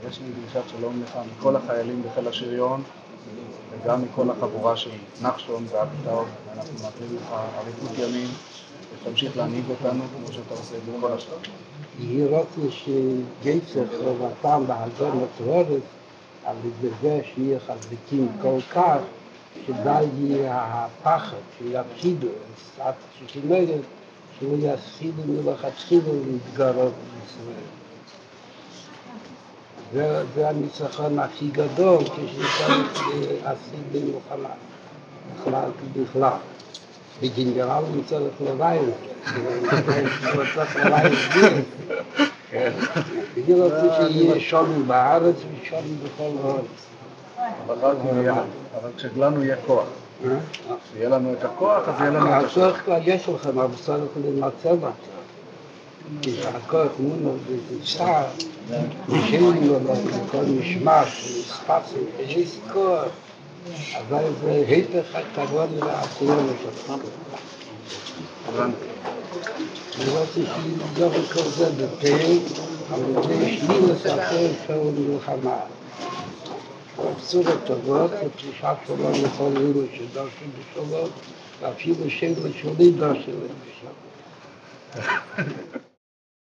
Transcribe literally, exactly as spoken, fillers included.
יש לי דרישת שלום לך מכל החיילים בחיל השריון, וגם מכל החבורה של נחשון ואביטאו, ואנחנו מאחלים לך אריכות ימים, ותמשיך להנהיג אותנו כמו שאתה עושה בכל השעה. יהי רוצה שיוסף רבתם בהגון התורס, על ידי שיהיה חזקים כל כך, שדי יהיה הפחד, שיפחידו, שכנגד, שהוא יסחידו מלכתחילה להתגרות בישראל. זה הניצחון הכי גדול כשצריך להשיג במלחמה, בכלל בכלל. בגנרל צריך לרעיון, הוא צריך לרעיון ביר. אני רוצה שיהיה שולם בארץ ושולם בכל הארץ. אבל כשלנו יהיה כוח, שיהיה לנו את הכוח, אז יהיה לנו את הכוח. הצורך כבר יש לכם, אבל צריך למצב אותו. כי הכוח מונו בצער, משאים לו לכל משמש, ספצים, יש כוח. אבל זה היפך הכבוד והעשיון שלך. אני רוצה שידור כל זה בפעם, אבל זה שלי לספר של מלחמה. בצורות טובות, ופרישת שלום לכל אלו שדרשו בשלום, ואפילו שאלה שלי דרשו בשלום.